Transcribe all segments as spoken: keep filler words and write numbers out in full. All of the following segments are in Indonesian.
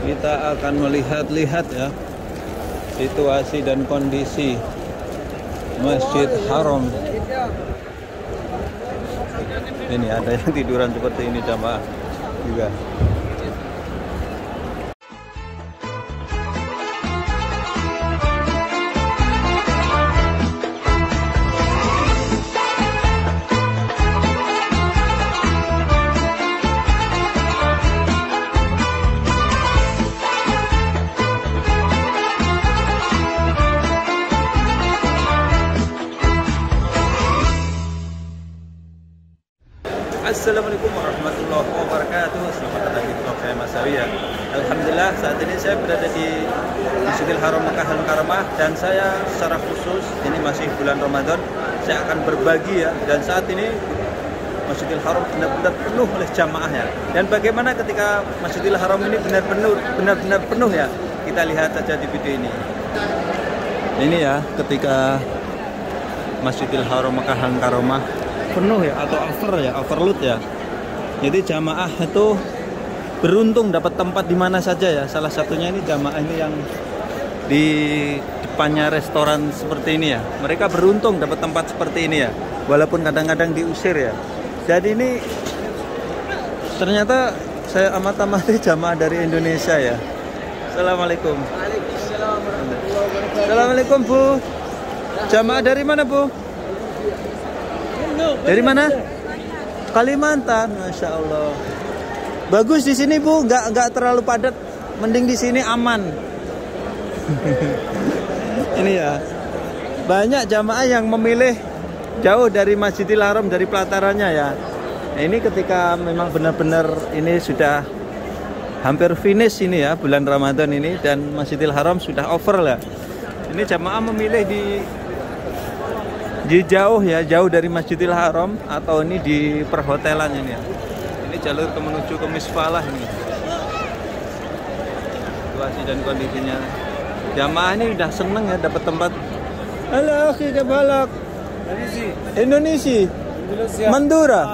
Kita akan melihat-lihat ya situasi dan kondisi Masjid Haram. Ini ada yang tiduran seperti ini jamaah juga. Assalamualaikum warahmatullahi wabarakatuh. Selamat datang di vlog saya Mas Awi ya. Alhamdulillah saat ini saya berada di Masjidil Haram Makkah Al-Mukarramah dan saya secara khusus ini masih bulan Ramadan saya akan berbagi ya, dan saat ini Masjidil Haram benar-benar penuh oleh jamaah ya. Dan bagaimana ketika Masjidil Haram ini benar-benar benar-benar penuh ya, kita lihat saja di video ini. Ini ya ketika Masjidil Haram Makkah Al-Mukarramah penuh ya, atau over ya, overload ya. Jadi jamaah itu beruntung dapat tempat di mana saja ya. Salah satunya ini jamaah ini yang di depannya restoran seperti ini ya. Mereka beruntung dapat tempat seperti ini ya, walaupun kadang-kadang diusir ya. Jadi ini ternyata saya amat-amati jamaah dari Indonesia ya. Assalamualaikum. Waalaikumsalam warahmatullahi wabarakatuh. Assalamualaikum Bu. Jamaah dari mana Bu? Dari mana? Kalimantan, masya Allah. Bagus di sini Bu, nggak nggak terlalu padat, mending di sini aman. Ini ya, banyak jamaah yang memilih jauh dari Masjidil Haram, dari pelatarannya ya. Nah, ini ketika memang benar-benar ini sudah hampir finish ini ya bulan Ramadan ini, dan Masjidil Haram sudah over lah. Ini jamaah memilih di di jauh ya, jauh dari Masjidil Haram atau ini di perhotelan ini ya. Ini jalur ke menuju ke Misfalah ini. Situasi dan kondisinya. Jamaah ini udah seneng ya dapat tempat. Halo, akhi kabalak. Indonesia. Indonesia. Mandura.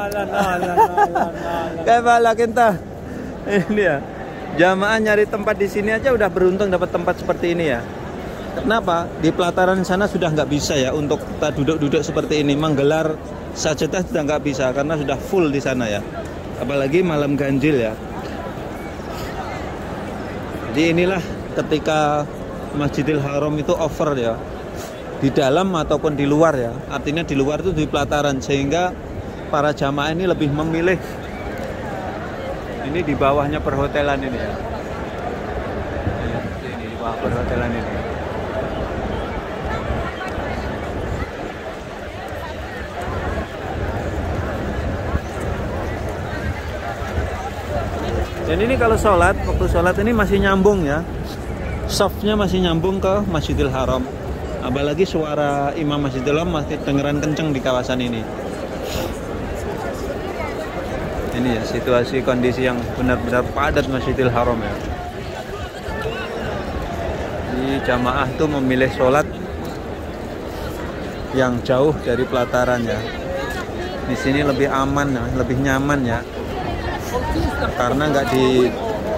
Kabalak entah. Ini ya. Jamaah nyari tempat di sini aja udah beruntung dapat tempat seperti ini ya. Kenapa? Di pelataran sana sudah nggak bisa ya untuk kita duduk-duduk seperti ini, menggelar sajadah sudah nggak bisa karena sudah full di sana ya. Apalagi malam ganjil ya. Jadi inilah ketika Masjidil Haram itu over ya, di dalam ataupun di luar ya. Artinya di luar itu di pelataran, sehingga para jamaah ini lebih memilih ini di bawahnya perhotelan ini ya. Ini di bawah perhotelan ini. Dan ini kalau sholat, waktu sholat ini masih nyambung ya, softnya masih nyambung ke Masjidil Haram. Apalagi suara imam Masjidil Haram masih dengeran kenceng di kawasan ini. Ini ya situasi kondisi yang benar-benar padat Masjidil Haram ya. Di jamaah tuh memilih sholat yang jauh dari pelataran ya. Di sini lebih aman ya, lebih nyaman ya. Karena nggak di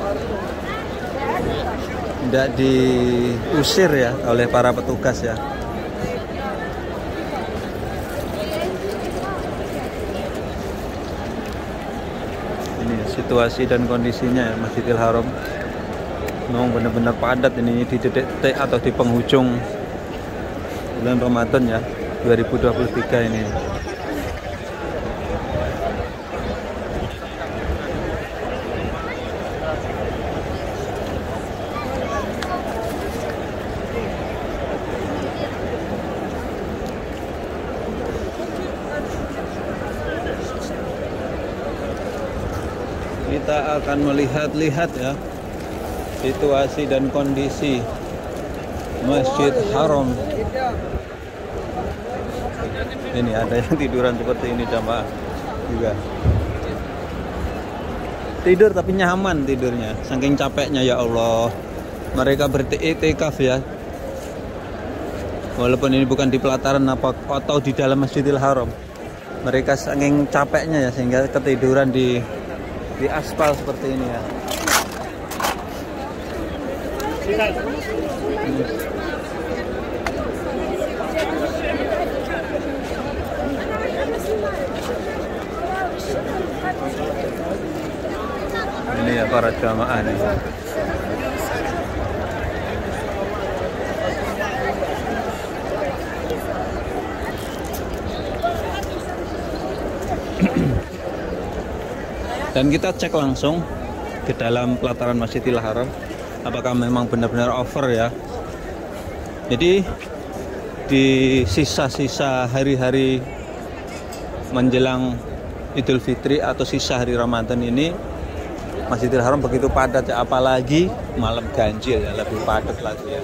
nggak diusir ya oleh para petugas ya. Ini situasi dan kondisinya ya Masjidil Haram. Memang benar-benar padat ini di detik-detik atau di penghujung bulan Ramadan ya dua ribu dua puluh tiga ini. Kita akan melihat-lihat ya situasi dan kondisi Masjid Haram. Ini ada yang tiduran seperti ini jamaah juga. Tidur tapi nyaman tidurnya, saking capeknya ya Allah. Mereka beriktikaf ya. Walaupun ini bukan di pelataran apa atau di dalam Masjidil Haram. Mereka saking capeknya ya sehingga ketiduran di di aspal seperti ini ya. Ini ya para jamaah nih. Dan kita cek langsung ke dalam pelataran Masjidil Haram apakah memang benar-benar over ya. Jadi di sisa-sisa hari-hari menjelang Idul Fitri atau sisa hari Ramadan ini Masjidil Haram begitu padat ya, apalagi malam ganjil ya, lebih padat lagi ya.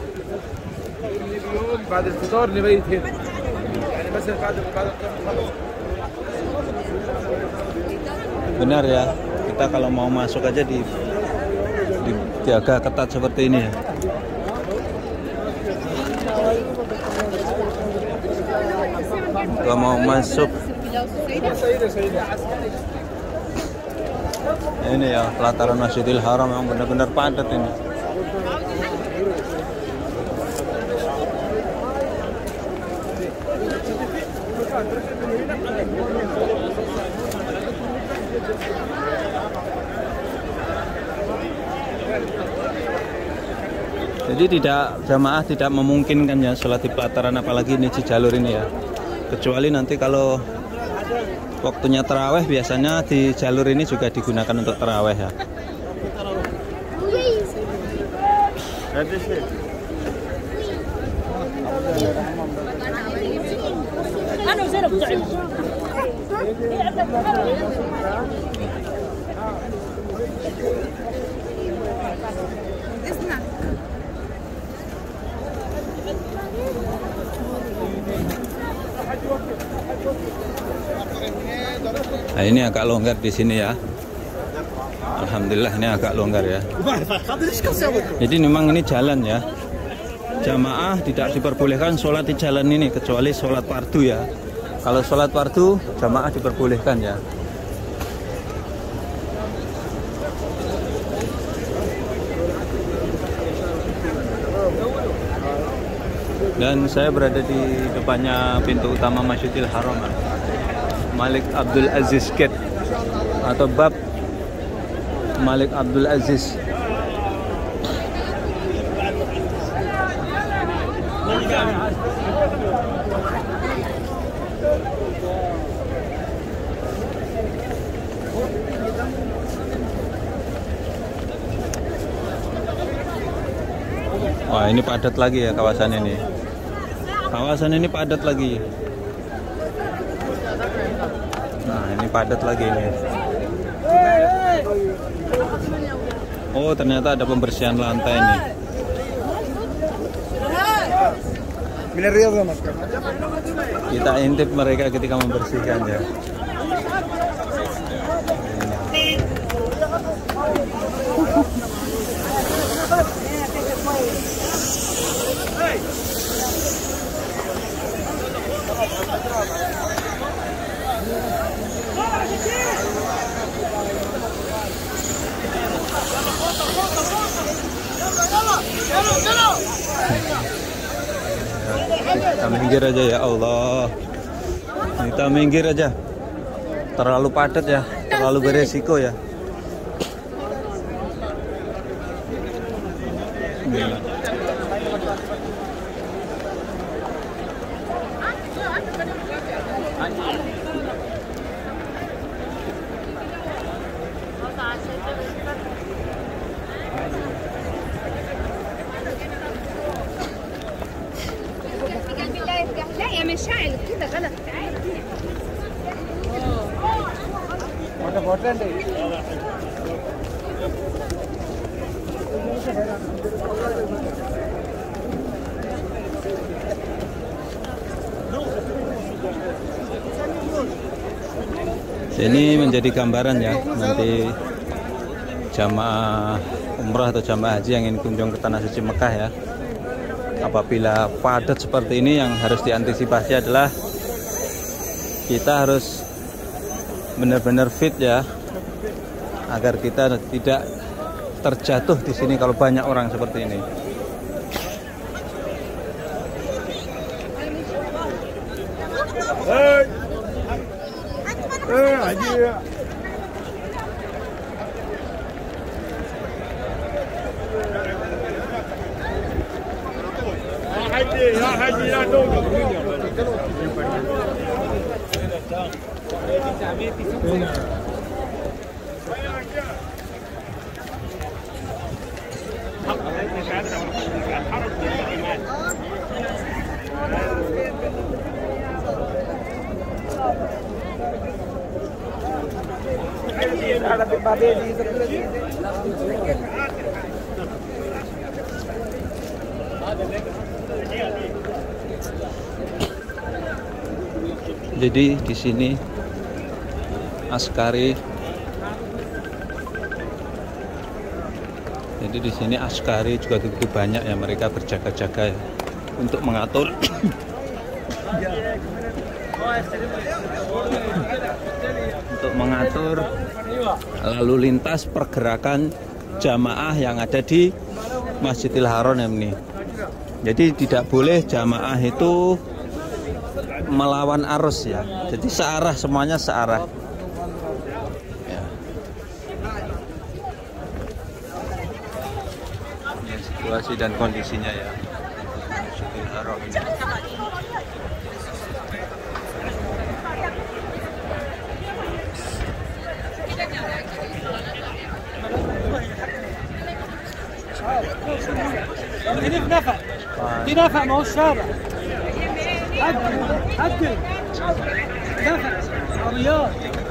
Benar ya, kita kalau mau masuk aja di dijaga ketat seperti ini ya. Kalau mau masuk ini ya, pelataran Masjidil Haram yang benar-benar padat ini. Jadi tidak, jamaah tidak memungkinkan ya sholat di pelataran, apalagi ini di jalur ini ya. Kecuali nanti kalau waktunya taraweh, biasanya di jalur ini juga digunakan untuk taraweh ya. Nah, ini agak longgar di sini ya. Alhamdulillah ini agak longgar ya. Jadi memang ini jalan ya. Jamaah tidak diperbolehkan sholat di jalan ini kecuali sholat fardu ya. Kalau sholat fardu jamaah diperbolehkan ya. Dan saya berada di depannya pintu utama Masjidil Haram, Malik Abdul Aziz Gate atau Bab Malik Abdul Aziz. Wah, ini padat lagi ya kawasan ini. Kawasan ini padat lagi. Nah, ini padat lagi ini. Oh, ternyata ada pembersihan lantai nih. Kita intip mereka ketika membersihkan ya. Kita minggir aja ya Allah. Kita minggir aja. Terlalu padat ya, terlalu beresiko ya. Gila. لا يا مشاعل كده غلط. Ini menjadi gambaran ya, nanti jamaah umrah atau jamaah haji yang ingin kunjung ke Tanah Suci Mekah ya. Apabila padat seperti ini, yang harus diantisipasi adalah kita harus benar-benar fit ya, agar kita tidak terjatuh di sini kalau banyak orang seperti ini. Jadi di sini askari, jadi di sini askari juga begitu banyak ya, mereka berjaga-jaga ya, untuk mengatur untuk mengatur lalu lintas pergerakan jamaah yang ada di Masjidil Haram ini. Jadi tidak boleh jamaah itu melawan arus ya, jadi searah, semuanya searah ya. Ini situasi dan kondisinya ya Masjidil Haram ini. هنا في نفق في نفق ما هو الشارع عدل عدل نفق عريان.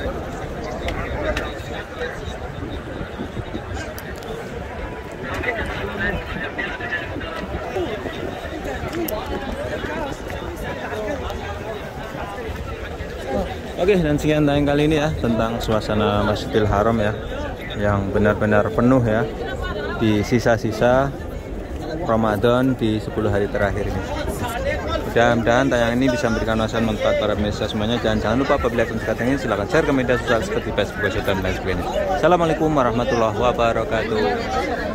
Oke, dan sekian tayang kali ini ya tentang suasana Masjidil Haram ya, yang benar-benar penuh ya di sisa-sisa Ramadan di sepuluh hari terakhir ini. Mudah-mudahan tayangan ini bisa memberikan manfaat para pemirsa semuanya. Dan jangan lupa apabila kalian suka ini silahkan share ke media sosial seperti Facebook dan lain sebagainya. Assalamualaikum warahmatullahi wabarakatuh.